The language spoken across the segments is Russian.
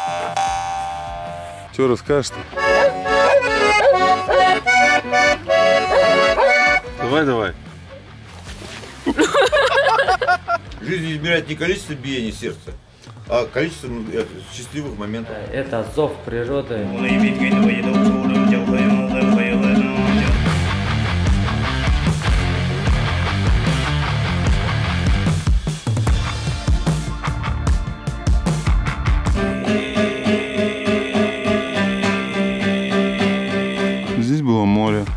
Что расскажешь-то? Давай. Жизнь измеряет не количество биений сердца, а количество счастливых моментов. Это зов природы. Здесь было море.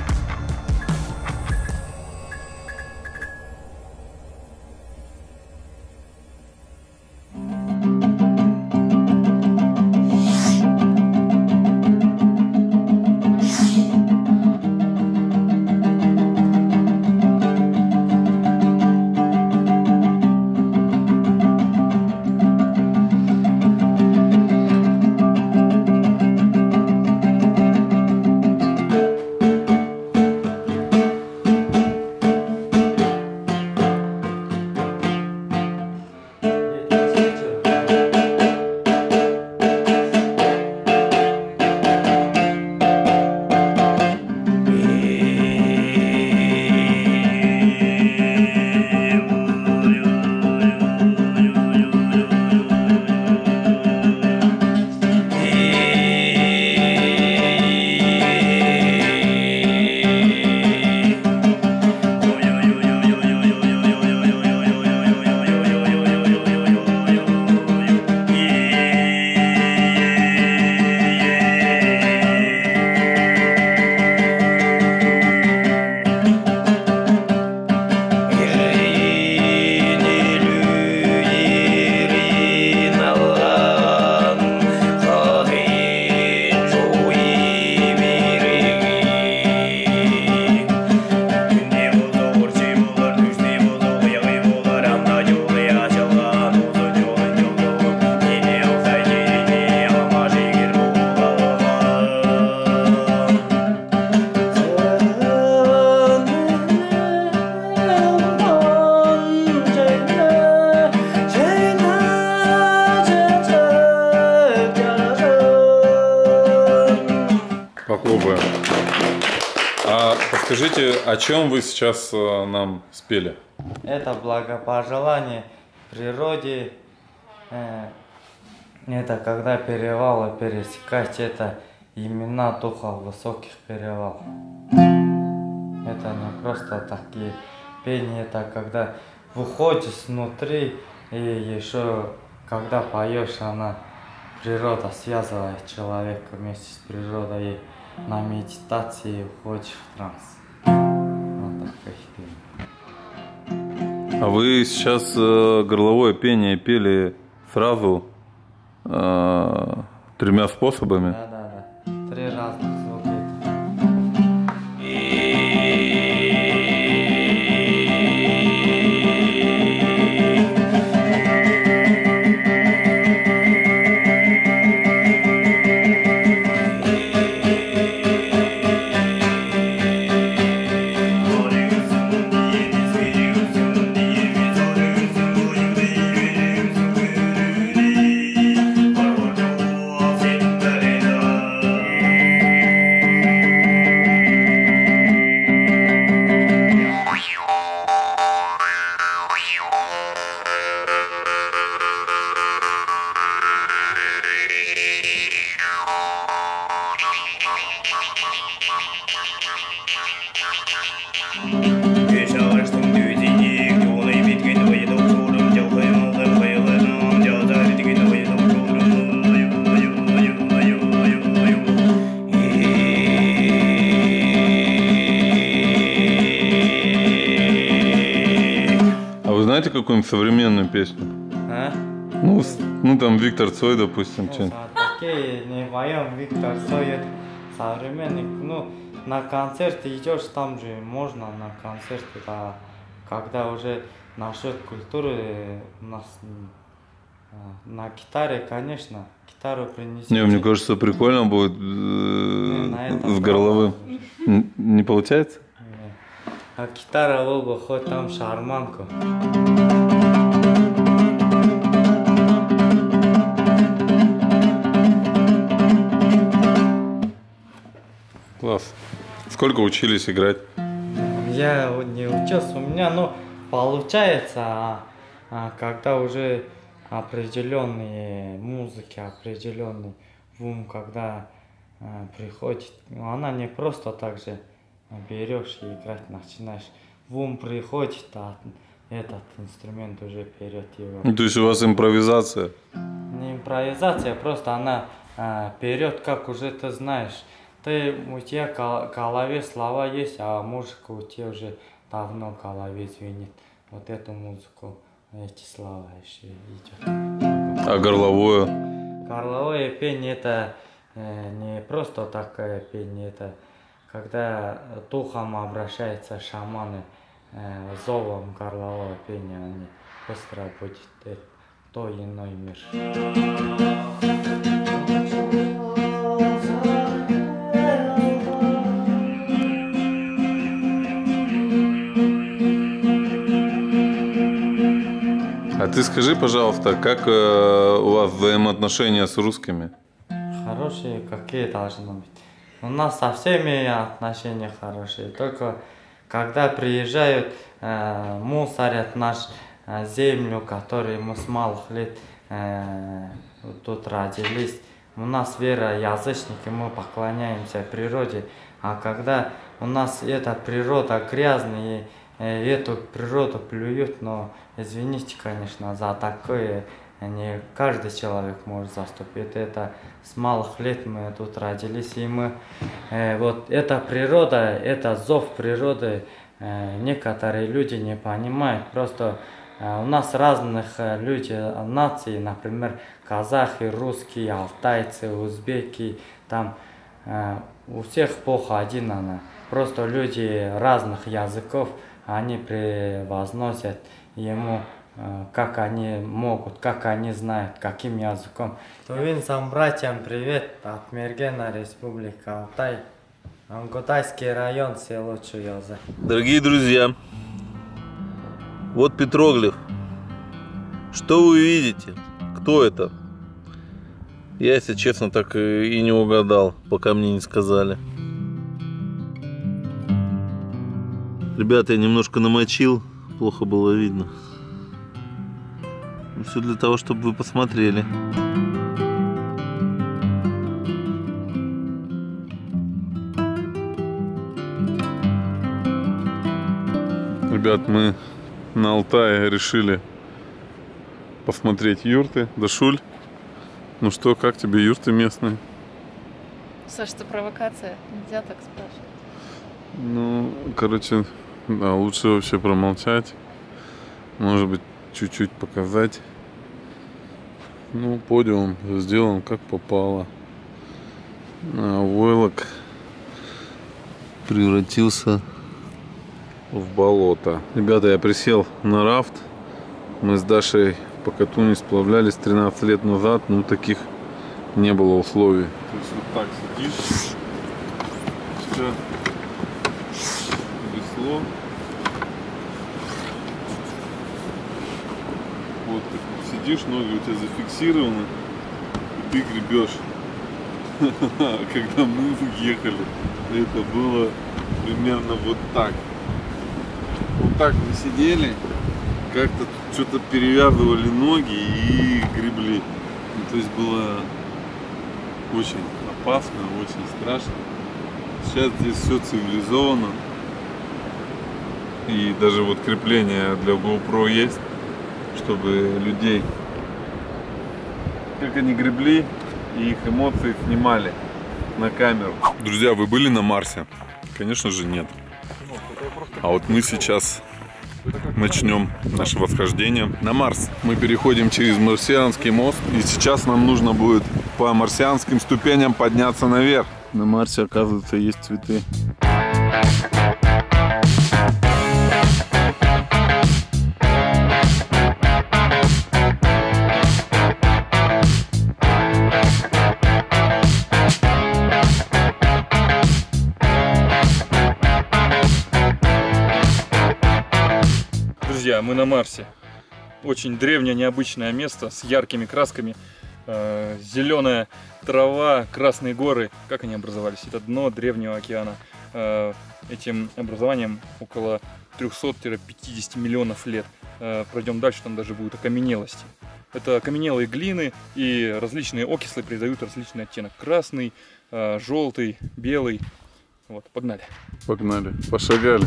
Похлопаем. А подскажите, о чем вы сейчас нам спели? Это благопожелание природе. Это когда перевалы пересекать, это имена духов высоких перевалов. Это не просто такие пения, это когда выходишь внутри, и еще когда поешь, она природа связывает человека вместе с природой, и на медитации уходишь в транс. Вот такая песня. А вы сейчас горловое пение пели сразу 3 способами? Да. 3 разных звука. Знаете какую-нибудь современную песню? А? Ну там Виктор Цой, допустим, что-нибудь. Такие не поем, Виктор Цой, это современник. Ну, на концерты идешь, там же можно на концерты, а когда уже насчет культуры у нас на гитаре, конечно, гитару принести. Не, мне кажется, прикольно будет с горловым. Не получается? А гитара лого хоть там шарманку. Класс. Сколько учились играть? Я не учился, у меня, ну, получается, когда уже определенные музыки, определенный ум, когда приходит, она не просто так же берешь и играть начинаешь. В ум приходит, а этот инструмент уже вперед его. То есть у вас импровизация? Не импровизация, просто она вперед, как уже ты знаешь. У тебя в голове слова есть, а музыка у тебя уже давно в голове звенит. Вот эту музыку, эти слова еще идет. А горловое? Горловое пение это не просто такое пение, это когда духом обращаются шаманы, зовом горлового пения, они быстро будет то иной мир. А ты скажи, пожалуйста, как у вас взаимоотношения с русскими? Хорошие какие должны быть? У нас со всеми отношения хорошие, только когда приезжают, мусорят нашу землю, которую мы с малых лет тут родились. У нас вера язычники, мы поклоняемся природе, а когда у нас эта природа грязная, эту природу плюют, но извините, конечно, за такое не каждый человек может заступить. Это с малых лет мы тут родились, и мы вот эта природа, это зов природы, некоторые люди не понимают. Просто у нас разных людей, наций, например, казахи, русские, алтайцы, узбеки, там у всех Бог один она. Просто люди разных языков, они превозносят ему, как они могут, как они знают, каким языком. Тувинцам, братьям, привет от Мергена, Республика Алтай, Ангутайский район, село Чуёза. Дорогие друзья, вот петроглиф. Что вы видите? Кто это? Я, если честно, так и не угадал, пока мне не сказали. Ребята, я немножко намочил, плохо было видно. Все для того, чтобы вы посмотрели. Ребят, мы на Алтае решили посмотреть юрты. Дашуль, ну что, как тебе юрты местные? Саша, это провокация. Нельзя так спрашивать. Ну, короче, да, лучше вообще промолчать. Может быть, чуть-чуть показать. Ну, подиум сделан как попало. А войлок превратился в болото. Ребята, я присел на рафт. Мы с Дашей по Катуни сплавлялись 13 лет назад. Ну, таких не было условий. То есть вот так сидишь. Все. Весло. Вот ты сидишь, ноги у тебя зафиксированы, и ты гребешь. Когда мы уехали, это было примерно вот так. Вот так мы сидели, как-то что-то перевязывали ноги и гребли. Ну, то есть было очень опасно, очень страшно. Сейчас здесь все цивилизовано. И даже вот крепление для GoPro есть, чтобы людей, как они гребли, и их эмоции снимали на камеру. Друзья, вы были на Марсе? Конечно же нет. А вот мы сейчас начнем наше восхождение на Марс. Мы переходим через Марсианский мост, и сейчас нам нужно будет по марсианским ступеням подняться наверх. На Марсе, оказывается, есть цветы. Друзья, мы на Марсе. Очень древнее, необычное место с яркими красками. зеленая трава, красные горы. Как они образовались? Это дно древнего океана. Этим образованием около 300-50 миллионов лет. Пройдем дальше, там даже будут окаменелости. Это окаменелые глины, и различные окислы придают различный оттенок. Красный, желтый, белый. Вот, погнали. Погнали, пошагали.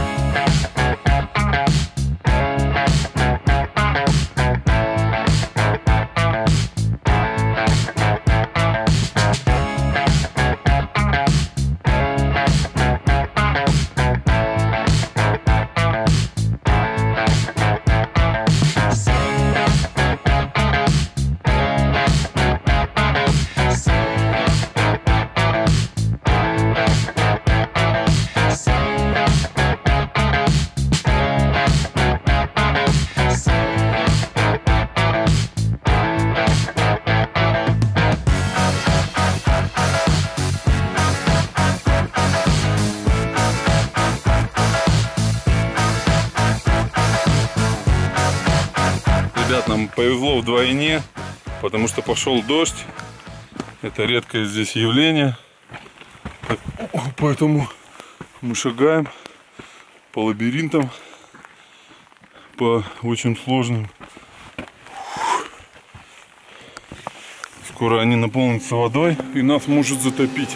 Ребят, нам повезло вдвойне, потому что пошел дождь. Это редкое здесь явление. Поэтому мы шагаем по лабиринтам, по очень сложным. Скоро они наполнятся водой и нас может затопить.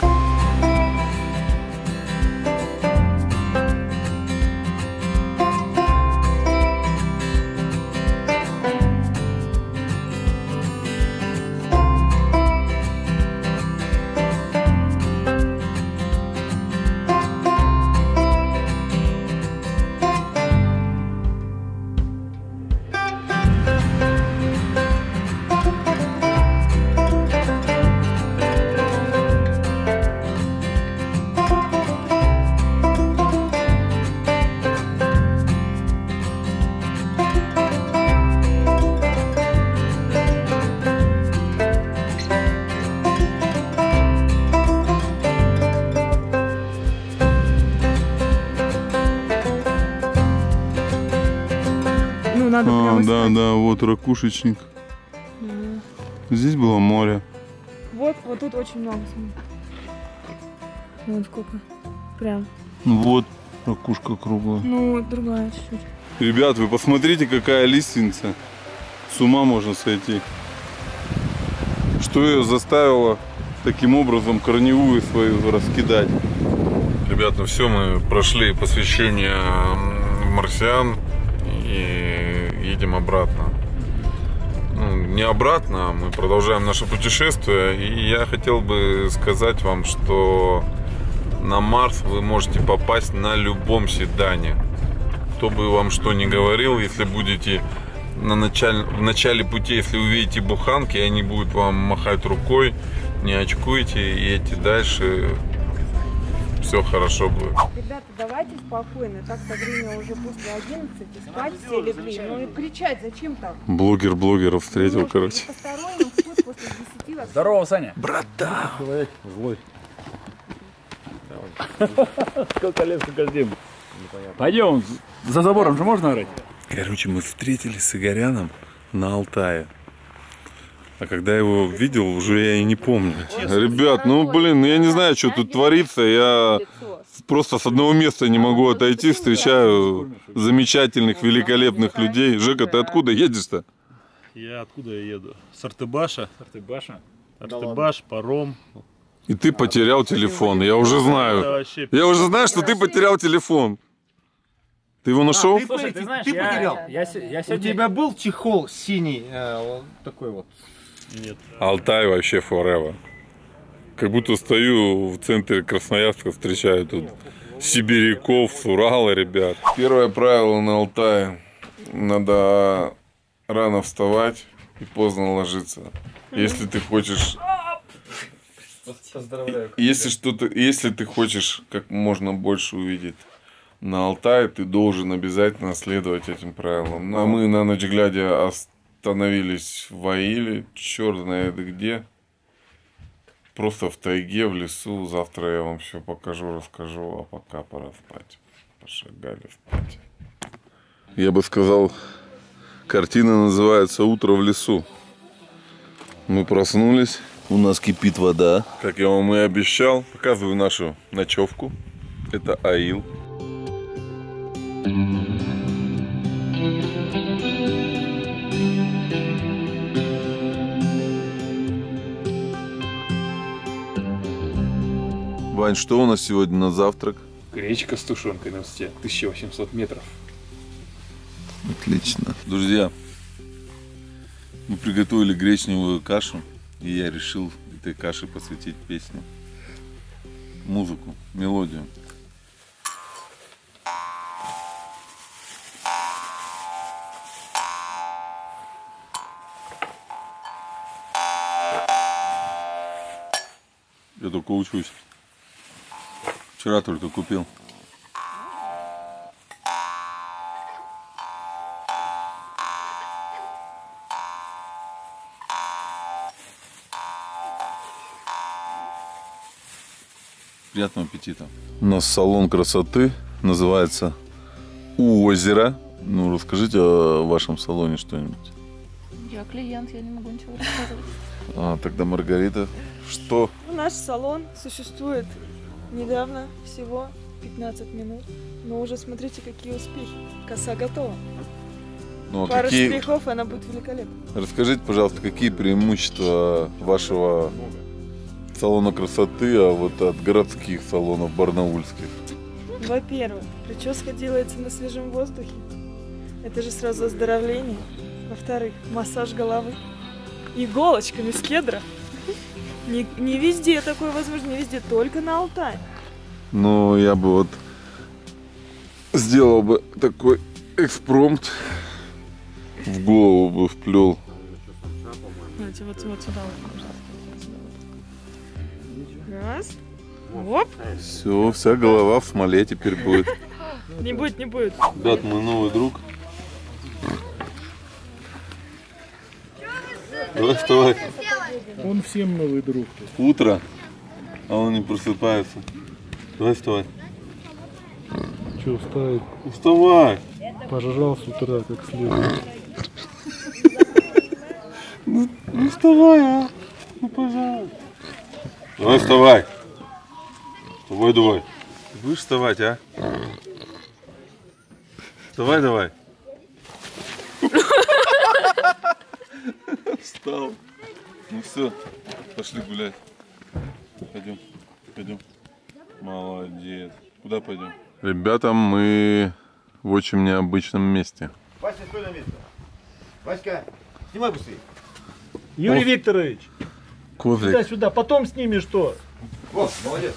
Да, вот ракушечник. Здесь было море. Вот тут очень много. Вот сколько. Прям. Вот ракушка круглая. Ну, вот другая чуть-чуть. Ребят, вы посмотрите, какая лиственница. С ума можно сойти. Что ее заставило таким образом корневую свою раскидать? Ребят, ну все, мы прошли посвящение марсиан и едем обратно. Ну, не обратно, мы продолжаем наше путешествие. И я хотел бы сказать вам, что на Марс вы можете попасть на любом седане. Кто бы вам что ни говорил, если будете в начале пути, если увидите буханки, они будут вам махать рукой, не очкуйте, едьте дальше, все хорошо будет. Ребята, давайте спокойно, так-то время уже после 11, спать все легли, ну и кричать зачем так? Блогер блогеров встретил, короче. Посторонним вход после 10 вообще. Здорово, Саня. Братан! Человек злой. Сколько лет, сколько зим. Пойдем, за забором же можно орать? Короче, мы встретились с Игоряном на Алтае. А когда его видел, уже я и не помню. Ребят, ну блин, я не знаю, что тут творится. Я просто с одного места не могу отойти. Встречаю замечательных, великолепных людей. Жека, ты откуда едешь-то? Я откуда я еду? С Артыбаша. Артыбаш, паром. И ты потерял телефон. Я уже знаю. Я уже знаю, что ты потерял телефон. Ты его нашел? Слушай, ты знаешь, ты потерял. Я сегодня... У тебя был чехол синий, такой вот? Нет. Алтай вообще forever. Как будто стою в центре Красноярска, встречаю тут сибиряков с Урала, ребят. Первое правило на Алтае. Надо рано вставать и поздно ложиться. Если ты хочешь... Если ты хочешь как можно больше увидеть на Алтае, ты должен обязательно следовать этим правилам. А мы на ночь глядя остановились в Аиле, черт знает где. Просто в тайге, в лесу. Завтра я вам все покажу, расскажу, а пока пора спать. Пошагали спать. Я бы сказал, картина называется «Утро в лесу». Мы проснулись. У нас кипит вода. Как я вам и обещал, показываю нашу ночевку. Это аил. Вань, что у нас сегодня на завтрак? Гречка с тушенкой на высоте 1800 метров. Отлично. Друзья, мы приготовили гречневую кашу, и я решил этой каше посвятить песню, музыку, мелодию. Я только учусь. Вчера только купил. Приятного аппетита. У нас салон красоты, называется «У озера». Ну, расскажите о вашем салоне что-нибудь. Я клиент, я не могу ничего рассказывать. Тогда Маргарита, что? Наш салон существует недавно, всего 15 минут. Но уже смотрите, какие успехи. Коса готова. Ну, а Пару какие... штрихов, и она будет великолепна. Расскажите, пожалуйста, какие преимущества вашего салона красоты, а вот от городских салонов барнаульских? Во-первых, прическа делается на свежем воздухе. Это же сразу оздоровление. Во-вторых, массаж головы иголочками с кедра. Не везде такое возможно, не везде, только на Алтае. Ну, я бы вот сделал бы такой экспромт, в голову бы вплел. Давайте вот сюда. Раз. Оп. Все, вся голова в смоле теперь будет. Не будет, не будет. Ребят, мой новый друг. Давай, вставай. Он всем новый друг. Утро, а он не просыпается. Давай, вставай. Че, вставай? Вставай. Пожрал с утра как следует. Ну вставай, а. Ну, пожалуйста. Давай, вставай. Вставай, давай. Будешь вставать, а? Вставай, давай. Встал. Ну все, пошли гулять. Пойдем, пойдем. Молодец. Куда пойдем? Ребята, мы в очень необычном месте. Вася, стой на место. Васька, снимай быстрее. Юрий Викторович, Козлик. сюда, потом снимешь что? Вот, молодец.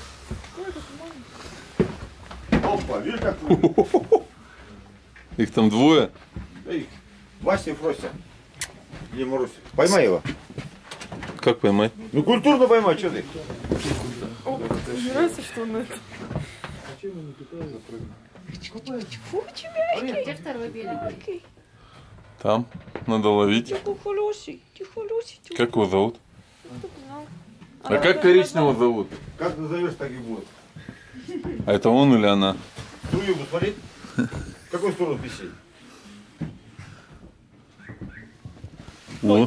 Опа, видишь, как выглядит? Их там двое. Эй, Вася и Фрося. Или Маруся. Поймай его. Как поймать? Ну культурно поймай, что ты? Не нравится, что он это? Где второй белый? Там. Надо ловить. Тихо, Люси, тихо, Люси. Как его зовут? А как коричневого зовут? Как назовешь, так и будет. А это он или она? Струю посмотри. В какую сторону писей? О.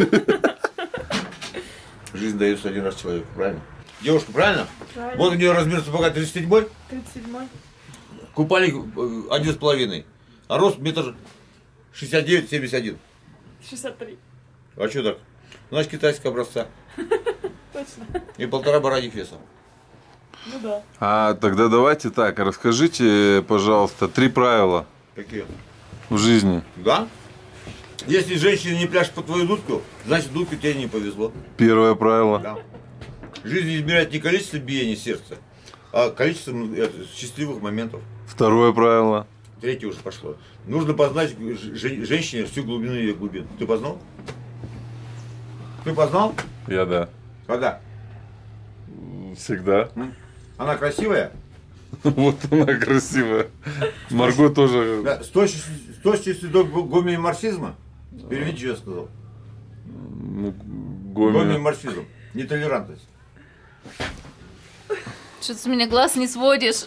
Жизнь дается один раз человеку, правильно? Девушка, правильно? Правильно. Вот у нее размер сапога 37-й, 37-й. купальник 1,5, а рост метр 69-71. 63. А что так? Значит, китайского образца. Точно. И 1,5 бараньих веса. Ну да. А тогда давайте так, расскажите, пожалуйста, 3 правила Какие? в жизни. Да? Если женщина не пляшет по твою дудку, значит дудку тебе не повезло. Первое правило. Да. Жизнь измеряет не количество биений сердца, а количество счастливых моментов. Второе правило. Третье уже пошло. Нужно познать женщине всю глубину ее глубин. Ты познал? Ты познал? Я да. Когда? Всегда. Она красивая? Вот она красивая. Марго тоже. Да, с точностью до гомеоморфизма? Переведи, что я сказал. Ну, Гомеоморфизм. Нетолерантность. Что ты с меня глаз не сводишь?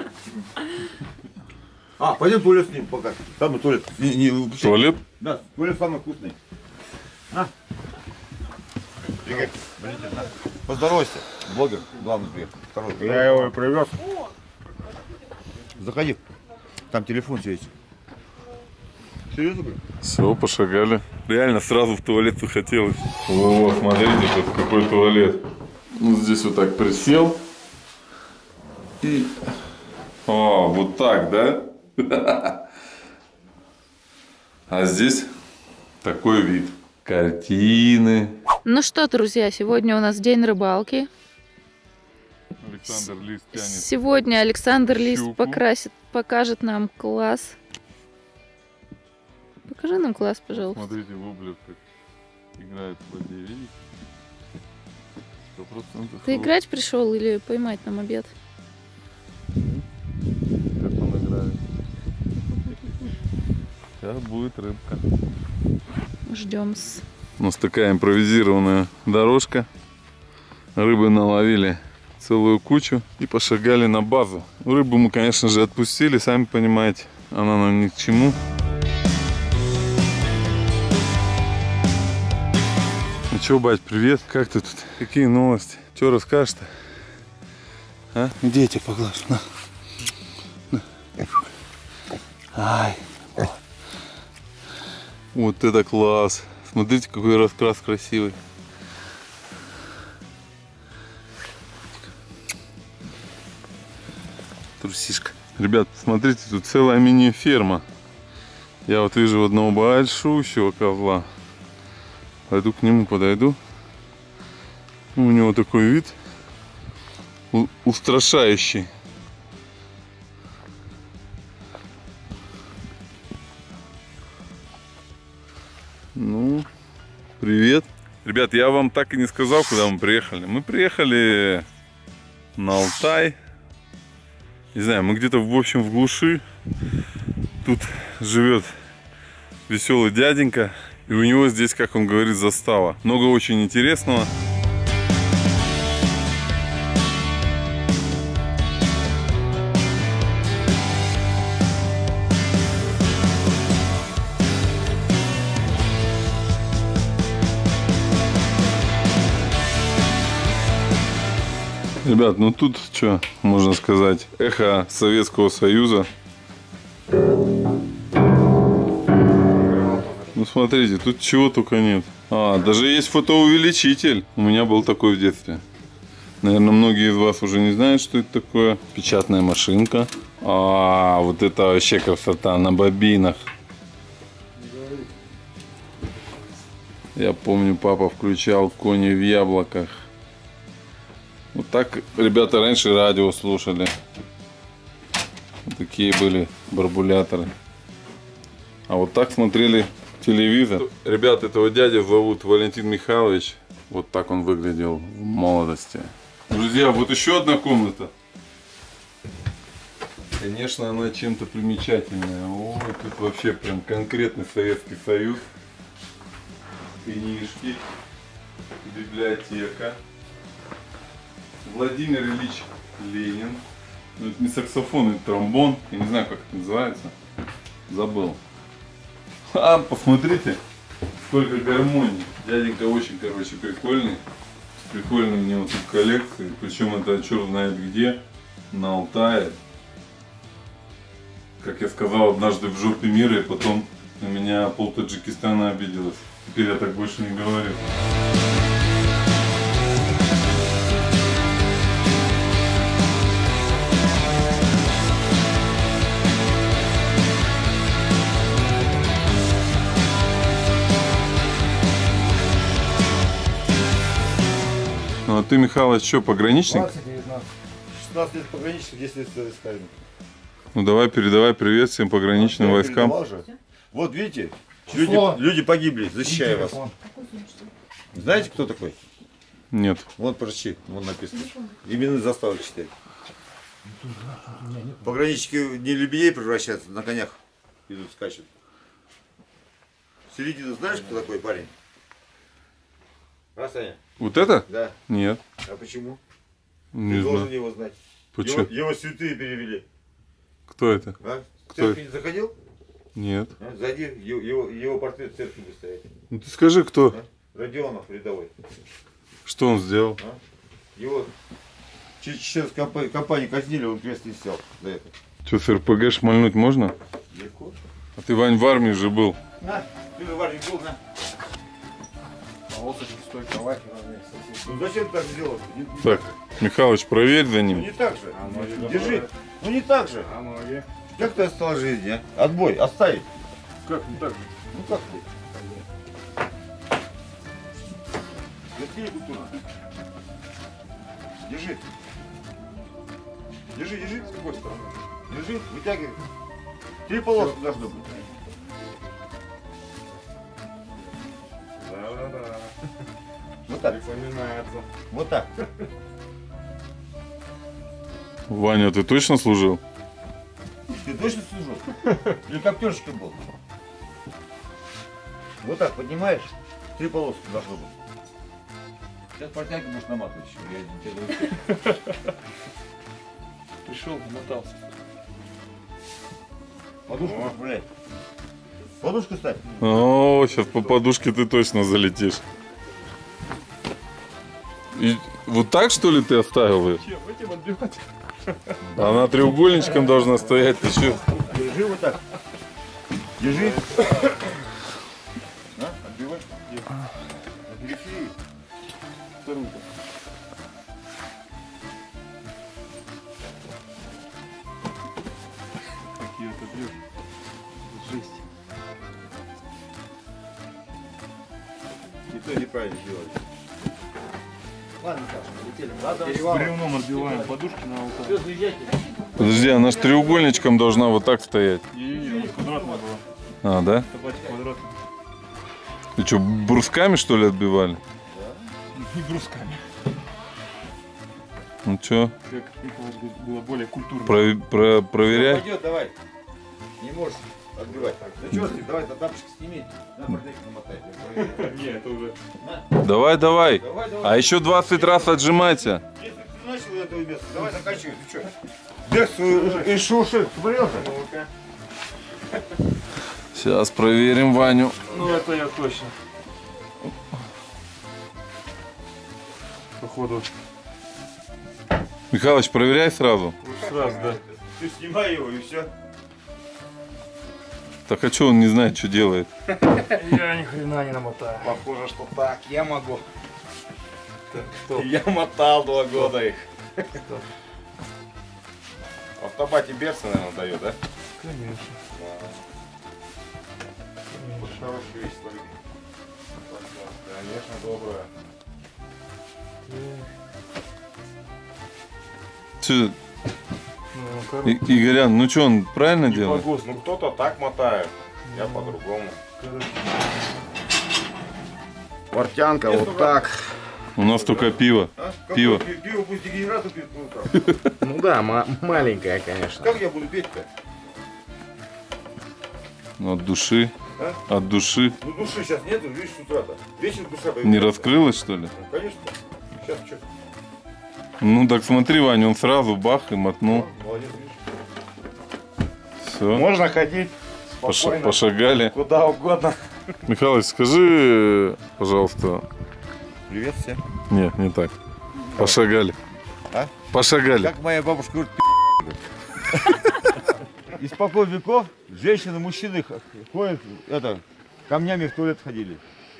А, пойдем в туалет с ним пока. Там и туалет. Туалет? Да, туалет самый вкусный. На. Игорь, поздоровайся. Блогер, главный приехал. Второй. Я его и привез. Заходи. Там телефон есть. Серьезно, говорю? Все, пошагали. Реально сразу в туалет захотелось. О, смотрите, тут какой туалет. Ну, здесь вот так присел. И... О, вот так, да? А здесь такой вид. Картины. Ну что, друзья, сегодня у нас день рыбалки. Александр Лис тянет. Сегодня Александр Лис щуку. покажет нам класс. Покажи нам класс, пожалуйста. Смотрите, воблер как играет в воде, видите? 100%. Ты играть пришел или поймать нам обед? Как он играет. Сейчас будет рыбка. Ждем. У нас такая импровизированная дорожка. Рыбы наловили целую кучу и пошагали на базу. Рыбу мы, конечно же, отпустили, сами понимаете, она нам ни к чему. Ну чё, бать, привет, как ты тут? Какие новости? Чё расскажешь-то? А? Где я тебя поглажу? На. Ай. Вот это класс! Смотрите, какой раскрас красивый. Трусишка. Ребят, смотрите, тут целая мини-ферма. Я вот вижу одного большущего козла. Пойду к нему, подойду. У него такой вид устрашающий. Ну, привет. Ребят, я вам так и не сказал, куда мы приехали. Мы приехали на Алтай. Не знаю, мы где-то, в общем, в глуши. Тут живет веселый дяденька. И у него здесь, как он говорит, застава. Много очень интересного. Ребят, ну тут что можно сказать? Эхо Советского Союза. Ну смотрите, тут чего только нет. А, даже есть фотоувеличитель. У меня был такой в детстве. Наверное, многие из вас уже не знают, что это такое. Печатная машинка. А, вот это вообще красота на бобинах. Я помню, папа включал «Кони в яблоках». Вот так ребята раньше радио слушали. Вот такие были барбуляторы. А вот так смотрели телевизор. Ребят, этого дядю зовут Валентин Михайлович. Вот так он выглядел в молодости. Друзья, вот еще одна комната. Конечно, она чем-то примечательная. Ой, тут вообще прям конкретный Советский Союз. Книжки, библиотека. Владимир Ильич Ленин. Ну, это не саксофон, это тромбон. Я не знаю, как это называется. Забыл. А, посмотрите, сколько гармоний. Дяденька очень, короче, прикольный. Прикольные у него тут коллекции. Причем это черт знает где. На Алтае. Как я сказал однажды в жопе мира, и потом на меня пол Таджикистана обиделась. Теперь я так больше не говорю. Ну а ты, Михалыч, что, пограничник? 16 лет пограничник, 10 лет советская. Ну давай, передавай привет всем пограничным войскам. Вот видите, люди погибли, защищая вас. Знаете, кто такой? Нет. Вон прочти, вон написано. Именно заставы читать. Пограничники не лебедей превращаются, на конях идут, скачут. Середина, знаешь, кто такой парень? А, Саня? Вот это? Да. Нет. А почему? Не Ты знаю. должен его знать. Почему? Его святые перевели. Кто это? А? В Кто церковь не заходил? Нет. А? Зайди, его портрет в церкви будет стоять. Ну ты скажи, кто? А? Родионов рядовой. Что он сделал? Его чеченской компании казнили, он крест не снял за это. Что, с РПГ шмальнуть можно? Легко. А ты, Вань, в армии же был. На, ты в армии был, на. Полосочки стой, кровать. Ну зачем так сделать? Так, Михалыч, проверь за Ну ним. не так же. Держи. Ну не так же. А ноги? Как ты осталась жизнь, а? Отбой, оставить. Как не так же? Ну как ты? Заткни культуру. Держи. Держи, держи. С какой стороны? Держи, вытягивай. 3 полоски должно быть. Да-да-да. Вот так. Припоминается. Вот так. Ваня, ты точно служил? Ты точно служил? Или коптерщиком был? Вот так поднимаешь, 3 полоски должно быть. Сейчас протягивай, можешь наматывать еще. Я не тебе Пришел, намотался. подушку поправляй. Подушку ставь. О, сейчас по подушке ты точно залетишь. И вот так, что ли, ты оставил ее? Чем этим отбивать? Она треугольничком должна стоять, ты что? Держи вот так. Держи. На, отбивай. На периферии. Вторую. Какие это бьешь? Жесть. И то неправильно сделали. Ладно, Саша, полетели. Бревном отбиваем подушки на алтарь. Подожди, она ж треугольничком должна вот так стоять. Не-не-не, она квадратная была. А, да? Табатик квадратный. Ты что, брусками, что ли, отбивали? Не брусками. Ну что, Как Николай говорит, было более культурно. проверяй. Пойдет, давай. Не можешь отбивать. Ну что ты, давай, тапочек сними. На, протяги намотай. Не, это уже... Давай, давай. Давай, давай. А еще 20 раз отжимайся. Если ты начал этого места, давай заканчивай. Ты что? Бег и шуши. Смотрелся? Сейчас проверим Ваню. Ну это я точно. Походу. Михалыч, проверяй сразу. Сразу, да. Ты снимай его и все. Так а что он не знает, что делает? Я ни хрена не намотаю. Похоже, что так, я могу. Так, что? Я мотал 2 года их. В автомате берцы, наверное, дает, да? Конечно. Хорошая вещь, смотри. Конечно, добрая. Че, Ну, короче, Игорян, ну что, он правильно делает? Ну кто-то так мотает, я по-другому. Портянка вот так. У нас только пиво. А? Пиво. Пиво пусть дегенерату пьют по утрам. Ну да, маленькая, конечно. Как я буду петь-то? От души. А? От души. Ну души сейчас нету, видишь, с утра-то. Вечер душа появится. Не раскрылась, что ли? Ну, конечно. Сейчас что? Ну так смотри, Ваня, он сразу бах и мотнул. Молодец, видишь. Все. Можно ходить спокойно, Пошагали. куда угодно. Михалыч, скажи, пожалуйста. Привет всем. Нет, не так. Пошагали. А? Пошагали. Как моя бабушка говорит, испокон веков женщины, мужчины ходят, камнями в туалет ходили.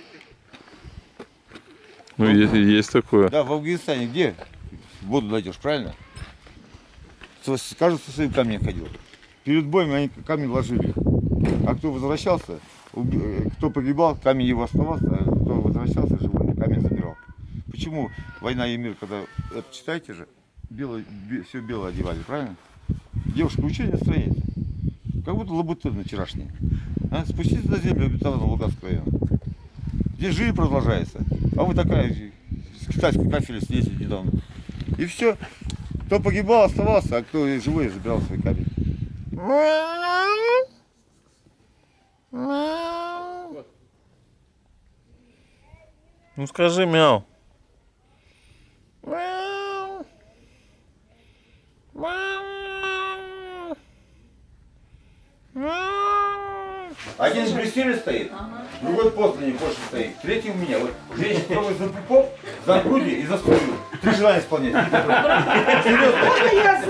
Ну, есть такое. Да, в Афганистане где воду найдешь, правильно? Каждый со своим камнем ходил. Перед боем они камни ложили. А кто возвращался, кто погибал, камень его оставался, а кто возвращался живой, камень забирал. Почему «Война и мир», когда это читаете же, все белое одевали, правильно? Девушка, вы что не настроение? Как будто лабутырно вчерашний. А? Спуститесь на землю обетованного Луганского района. Здесь жизнь продолжается. А вы такая с китайской кафеля снесли недавно. И все. Кто погибал, оставался, а кто живой, забирал свой камень. Ну скажи мяу. Один в блестеле стоит, другой пост на ней больше стоит, третий у меня. Вот женщина трогает за пупок, за груди и за спину. 3 желания исполнять. Серьезно. Можно я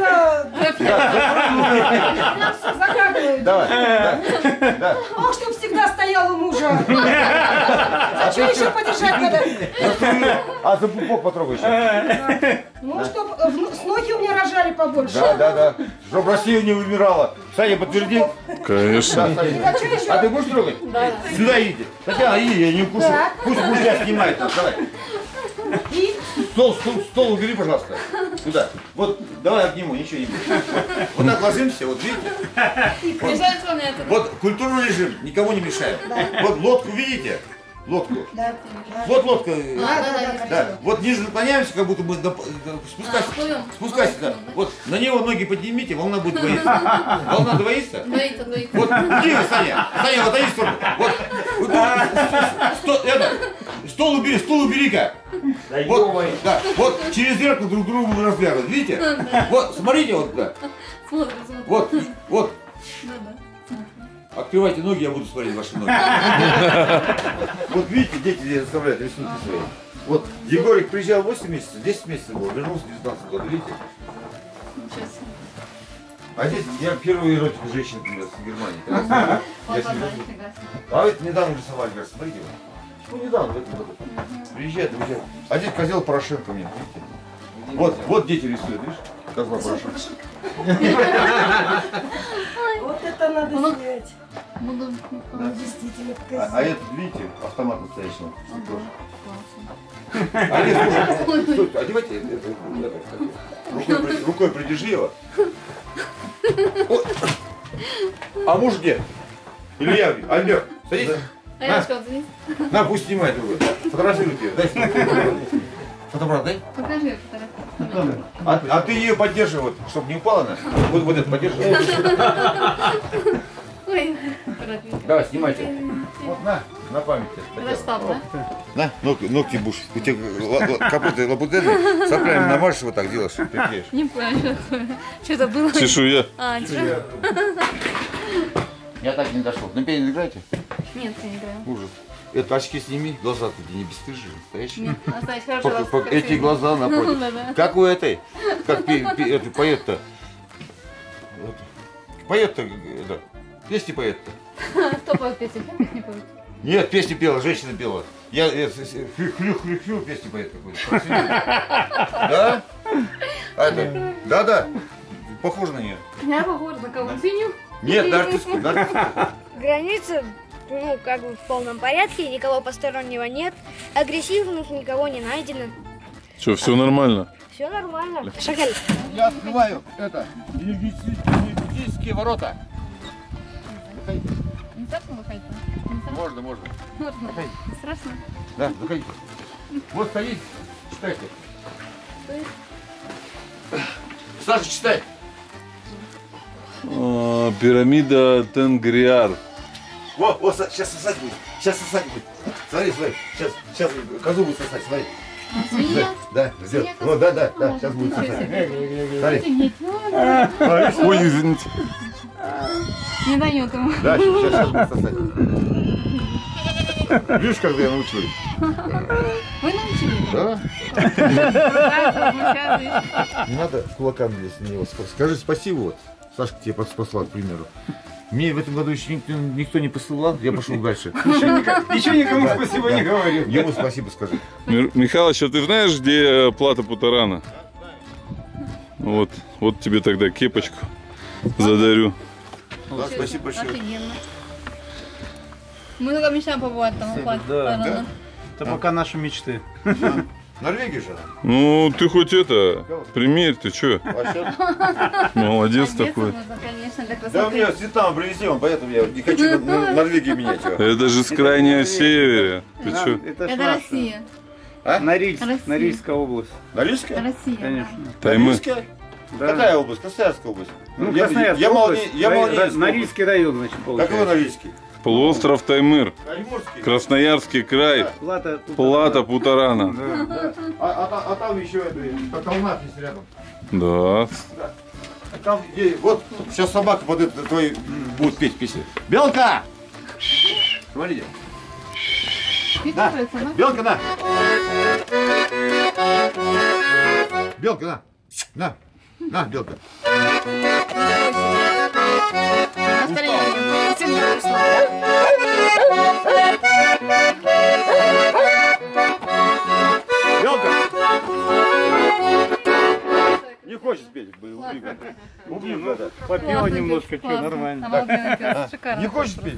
загадываю? Давай. Да. Ох, чтоб всегда стоял у мужа. А что еще подержать надо? А за пупок потрогай еще. Ну, чтоб с ноги у меня рожали побольше. Да. Чтоб Россия не вымирала. Саня, подтверди. Конечно. Да, Саня. А ты будешь трогать? Да. Сюда идите. Татьяна, иди, я не укушу. Пусть мужья снимает нас. Давай. И? Стол убери, пожалуйста. Сюда. Вот, давай обниму, ничего не будет. Вот так ложимся, вот видите? Вот культурный режим, никому не мешаем. Вот лодку видите? Лодку. Да. Вот лодка. Да. Вот ниже наклоняемся, как будто мы спускайся. Да. Вот на него ноги поднимите, волна будет двоиться. Волна двоится? Двоится. Вот, иди, Саня. Саня, вот они в сторону. Вот. Стол убери-ка. Вот, да. Вот через зеркало друг другу разглядывают. Видите? Вот, смотрите вот туда. Смотрим. Вот. Открывайте ноги, я буду смотреть ваши ноги. Вот видите, дети здесь заставляют рисунки свои. Вот Егорик приезжал 8 месяцев, 10 месяцев был, вернулся в 19 года, видите? А здесь я первую эротику женщин привез в Германии. А это недавно рисовали, говорят, смотрите. Ну недавно, в этом году. Приезжает. А здесь козел Порошенко мне, видите? Вот дети рисуют, видишь? Козла Порошенко. Вот это надо снять. Действительно показать. А это, видите, автомат настоящий. А нет, слушай, одевайте рукой придержи его. А муж где? Илья, Альберт, садись. На, пусть снимает другой. Фотографируй ее, дай фотоаппарат, дай. Покажи фотографию. А ты ее поддерживай, чтобы не упала она. Вот это поддерживай. Ой, давай, снимайте. Вот на память. Расстав, да? На, ногти будешь. У тебя копыта лабутенные, соплями намажешь, вот так делаешь, приклеишь. Не понял, что такое. Что-то было. Чешуя. Чешуя. Я так не дошел. На пианино играете? Нет, я не играю. Ужас. Это очки сними, глаза-то не бесстыжие, настоящие. Нет, оставить хорошо. Эти глаза напротив. Как у этой, как поэт-то. Поэт-то, песни поэт-то. Кто поет песни? Песни поет? Нет, песни пела, женщина пела. Я хрю-хрю-хрю песни поэт какой-то. Да? Да. Похоже на нее. Я похожа на кого? Свинью? Нет, на артистку. Граница, ну, как бы в полном порядке, никого постороннего нет, агрессивных никого не найдено. Что, все нормально? Все нормально. Шагали. Я открываю это, энергетические ворота. Не страшно выходить? Можно. Можно. Не страшно? Да, заходите. Вот стоит, читайте. Саша, читай. Пирамида Тенгриар. Вот, сейчас сосать будет. Смотри. Сейчас козу будет сосать, смотри. Свинья? Да, Свинья, вот, да, сейчас будет сосать. Смотри. Ой, извините. Не дает ему. Да, сейчас будет сосать. Видишь, когда я научу? Вы научили? Да. Да. Не надо кулаками здесь на него. Скажи спасибо, вот. Сашка тебе послал, к примеру. Мне в этом году еще никто не посылал, я пошел дальше. Еще никому спасибо не говорил. Ему спасибо скажи. Михалыч, а ты знаешь, где плата Путарана? Вот тебе тогда кепочку задарю. Да, спасибо большое. Офигенно. Мы только мечтаем побывать там, в плате Путарана. Это пока наши мечты. Норвегия же. Ну, ты хоть это, примерь, ты чё? Молодец такой. Можно, конечно, для красоты. Да, мне с Вьетнама привезли, поэтому я не хочу Норвегию менять. Это же с крайнего севера. Ты чё? Это Россия. Норильская область. Норильская? Россия. Конечно. Норильская? Какая область? Красноярская область. Ну, Красноярская область. Норильский район, значит, получается. Какой Норильский? Полуостров Таймыр. Красноярский край. Плата Путарана. А там еще это, Калнак есть рядом. Да. Там, вот, сейчас собака под это твой будет петь песню. Белка! Смотрите. Белка, на! Белка, на! На! На, белка! Белка! Не хочет петь, убегать. Попила немножко, что, нормально. Не хочет петь?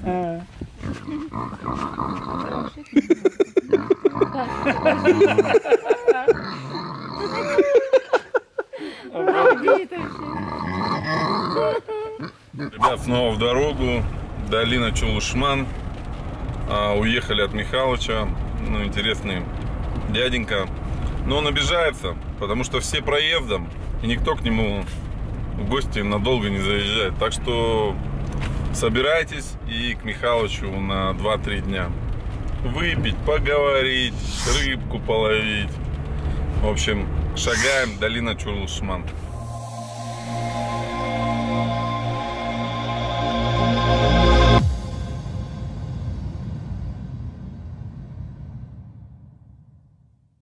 Ребят, снова в дорогу. Долина Чулышман. Уехали от Михалыча. Ну, интересный дяденька. Но он обижается, потому что все проездом, и никто к нему в гости надолго не заезжает. Так что собирайтесь и к Михалычу на 2-3 дня. Выпить, поговорить, рыбку половить. В общем, шагаем, долина Чулышман.